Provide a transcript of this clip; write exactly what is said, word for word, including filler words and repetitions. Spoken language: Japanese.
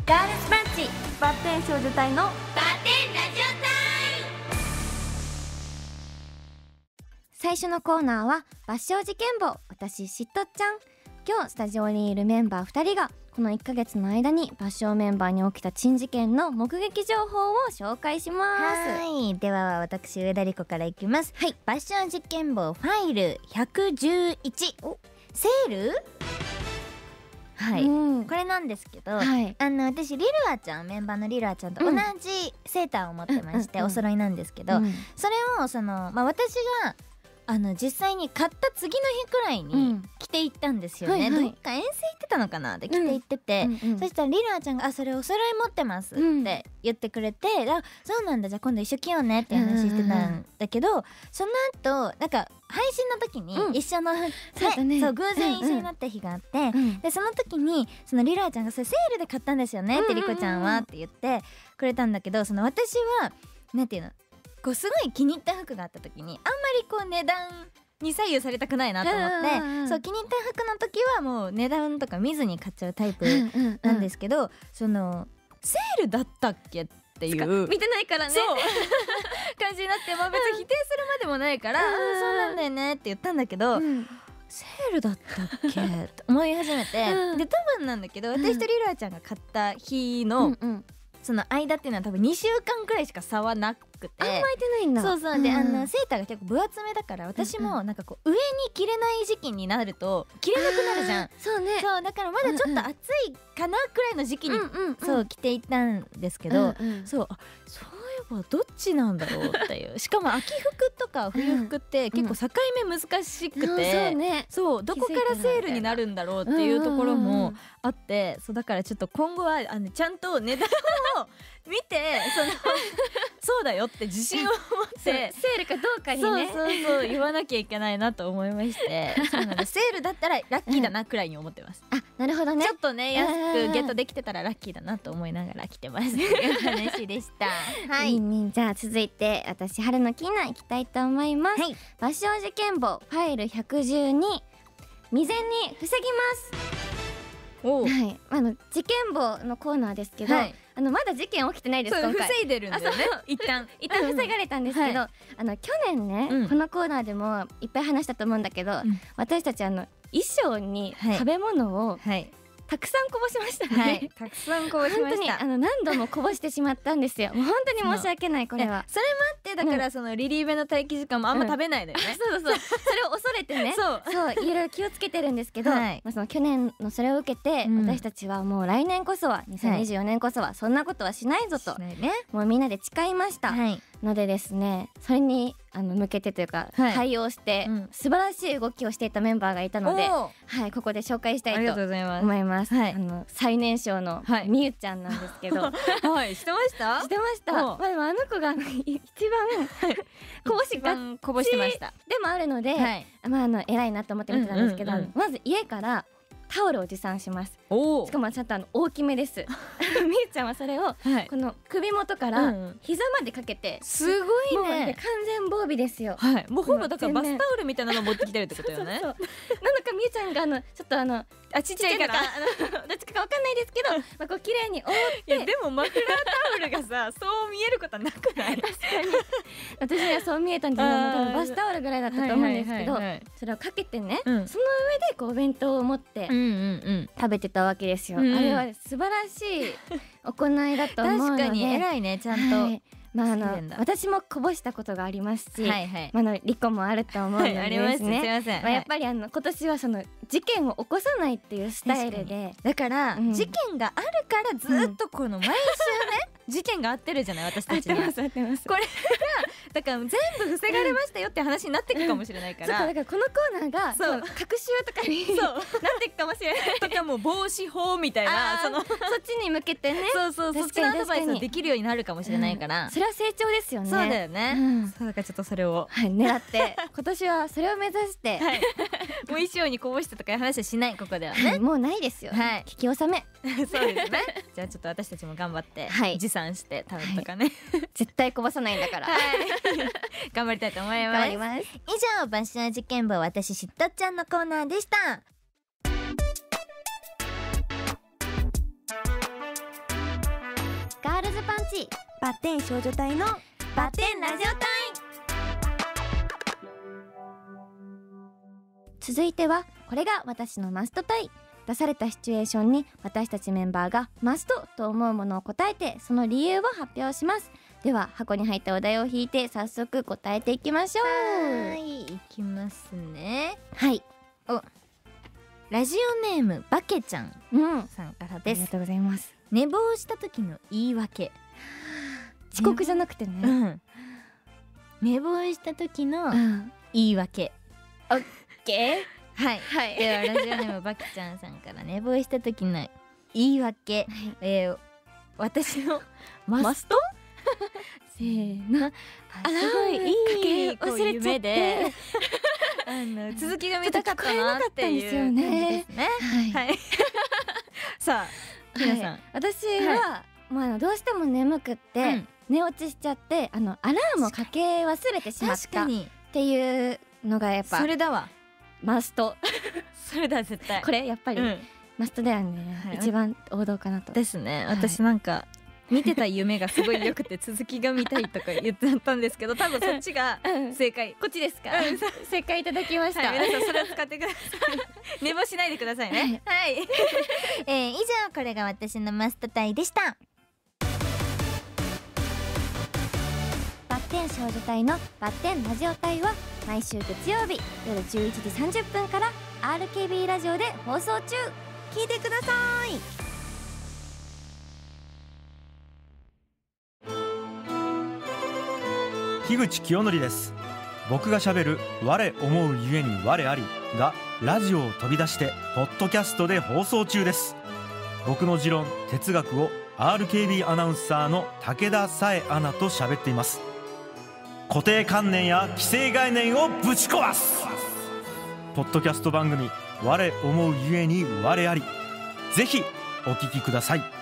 ガールズバンチバッテン少女隊のバッテンラジオ隊。 最初のコーナーは抜笑事件簿。私しっとっちゃん。今日スタジオにいるメンバーふたりがこのいっかげつの間に抜笑メンバーに起きた珍事件の目撃情報を紹介します。 はい、では私上田理子からいきます。はい、抜笑実験簿ファイルひゃくじゅういち、セール。はい、うん、これなんですけど、はい、あの私リルアちゃん、メンバーのリルアちゃんと同じセーターを持ってまして、うん、お揃いなんですけど、うん、それをその、まあ、私があの実際に買った次の日くらいに着ていったんですよね、うんはいはい、どっか遠征行ってたのかなで着て行ってて、うんうんうん、そしたらリルアちゃんが「あ、それお揃い持ってます」って言ってくれて「あ、そうなんだ、じゃあ今度一緒着ようね」って話してたんだけど、うんうんうん、その後なんか配信の時に一緒の、うん、そうね、そう偶然一緒になった日があって、うんうん、でその時にそのリルアちゃんが「それセールで買ったんですよね」ってリコちゃんはって言ってくれたんだけど、その私はなんていうの、こうすごい気に入った服があった時にあんまりこう値段に左右されたくないなと思って、うんうんうん、そう気に入った服の時はもう値段とか見ずに買っちゃうタイプなんですけど、うんうんうん、そのセールだったっけっていう見てないからねそう感じになって、まあ、別に否定するまでもないから、うん、そうなんだよねって言ったんだけど、うん、セールだったっけって思い始めて、うん、で多分なんだけど私とリラちゃんが買った日の、うんうん、その間っていうのは多分にしゅうかんくらいしか差はなくて、 あんま空いてないんだ。 そうそう、で、うん、あのセーターが結構分厚めだから私もなんかこう上に着れない時期になると着れなくなるじゃん。 そうね、 そうだからまだちょっと暑いかなくらいの時期に、うんうん、そう着ていったんですけど、うんうん、そうあそういえばどっちなんだろうっていうしかも秋服とか冬服って結構境目難しくて、うんうん、そうね、そうどこからセールになるんだろうっていうところもあって、そうだからちょっと今後はあのちゃんと値段を見てそのそうだよって自信を持ってセールかどうかにね、 そうそうそう言わなきゃいけないなと思いましてそうなんでセールだったらラッキーだなくらいに思ってます、 うん、あ、なるほどね、 ちょっとね安くゲットできてたらラッキーだなと思いながら来てますっていう話でしたはい、じゃあ続いて私春のキーナいきたいと思います、はい、抜笑事件簿ファイルひゃくじゅうに、未然に防ぎます。 お、 はい、あの事件簿のコーナーですけど、はい、あのまだ事件起きてないです。今回防いでるんだよね一旦一旦防がれたんですけど、うん、はい、あの去年ね、うん、このコーナーでもいっぱい話したと思うんだけど、うん、私たちあの衣装に食べ物を、はいはい、たくさんこぼしましたね、はい、 たくさんこぼしました。 本当にあの何度もこぼしてしまったんですよもう本当に申し訳ない。これはそれもあってだから、うん、そのリリーベの待機時間もあんま食べないのよね、 うん、そうそうそうそれを恐れてねそうそういろいろ気をつけてるんですけど、はい、まあ、その去年のそれを受けて、うん、私たちはもう来年こそはにせんにじゅうよねんこそはそんなことはしないぞと、はい、ね、もうみんなで誓いました、はい、のでですね、それにあの向けてというか、はい、対応して、うん、素晴らしい動きをしていたメンバーがいたので、はい、ここで紹介したいと思います。はい、あの最年少のみゆちゃんなんですけど、はい、はい、してましたしてました。まあ、でもあの子が一番こぼしがこぼしてましたでもあるので、はい、まああの偉いなと思って見てたんですけど、うんうんうん、まず家からタオルを持参します。しかもちゃんとあの大きめですみゆちゃんはそれを、はい、この首元から膝までかけて、うん、 すごいね、 もう完全防備ですよ。 はい、もうほぼだからバスタオルみたいなの持ってきてるってことよねそうそうそうなのかみゆちゃんがあのちょっとあのあちっちゃいからどっちかかわかんないですけどまあこう綺麗に覆って、 いやでもマフラータオルがさそう見えることはなくない確かに私はそう見えたんですけど多分バスタオルぐらいだったと思うんですけど、それをかけてね、うん、その上でこうお弁当を持って、うんうんうん、食べてたわけですよ、うんうん、あれは素晴らしい行いだと思うので確かに偉いねちゃんと、はい、 まあ、あの私もこぼしたことがありますし、はいはい、まあ、のリコもあると思うのでですね、はい、あります、すいません、まあ、やっぱりあの今年はその事件を起こさないっていうスタイルでだから、うん、事件があるからずっとこの毎週ね、うん、事件があってるじゃない私たちには。 合ってます合ってます。 これがだから全部防がれましたよって話になっていくかもしれないから、 うん、だからこのコーナーがそう隔週とかにそうなっていくかもしれないとかもう防止法みたいなそのそっちに向けてねそうそうそっちのアドバイスができるようになるかもしれないから、 うん、それは成長ですよね。 そうだよね、うん、そうだからちょっとそれを、 はい、狙って今年はそれを目指して、はい、 もう衣装にこぼしたとかいう話はしないここではね、 はい、もうないですよ、はい、聞き納めそうですねじゃあちょっと私たちも頑張って、はい、持参して食べとかね、 はい、絶対こぼさないんだから、はい、 頑張りたいと思います。 頑張ります。 以上抜笑事件簿私しっとっちゃんのコーナーでした。 ズパンチバッテン少女隊のバッテンラジオ隊。 続いてはこれが私のマストタイ。出されたシチュエーションに私たちメンバーがマストと思うものを答えて、その理由を発表します。では箱に入ったお題を引いて早速答えていきましょう。 はい、いきますね。 はい。 お、ラジオネームバケちゃんさんからです。 ありがとうございます。 寝坊した時の言い訳。 遅刻じゃなくてね、 うん、寝坊した時の言い訳。 オッケー。 はい、はい、ではラジオネームバキちゃんさんから寝坊した時の言い訳、はい、えー、私のマストせーの、 すごいいいこう夢であの続きが見たかったなっていう感じですね。はい、はい、さあきなさん、はい、 私は、まあ、どうしても眠くって、うん、寝落ちしちゃってあのアラームをかけ忘れてしまったっていうのがやっぱそれだわ、 マストそれだ絶対これやっぱり、うん、マストだよね、はい、一番王道かなとですね。私なんか見てた夢がすごい良くて続きが見たいとか言ってたんですけど、多分そっちが正解、うん、 こっちですか、うん、正解いただきました、 はい、皆さんそれを使ってください寝坊しないでくださいね。はい、はい、えー、以上これが私のマストタイでした。 バッテン少女隊のバッテンラジオ隊は毎週月曜日夜じゅういちじさんじゅっぷんから アールケービー ラジオで放送中。聞いてください。 樋口清則です。僕がしゃべる我思うゆえに我ありがラジオを飛び出してポッドキャストで放送中です。僕の持論哲学を アールケービー アナウンサーの武田紗恵アナと喋っています。固定観念や既成概念をぶち壊すポッドキャスト番組我思うゆえに我あり、ぜひお聞きください。